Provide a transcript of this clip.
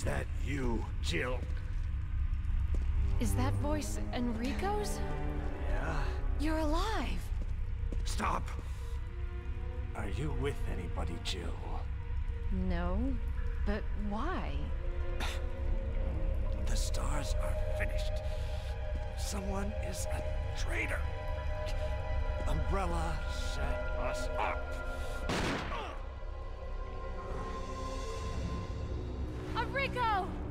Is that you, Jill? Is that voice Enrico's? Yeah? You're alive! Stop! Are you with anybody, Jill? No, but why? The stars are finished. Someone is a traitor. Umbrella set us up. Enrico!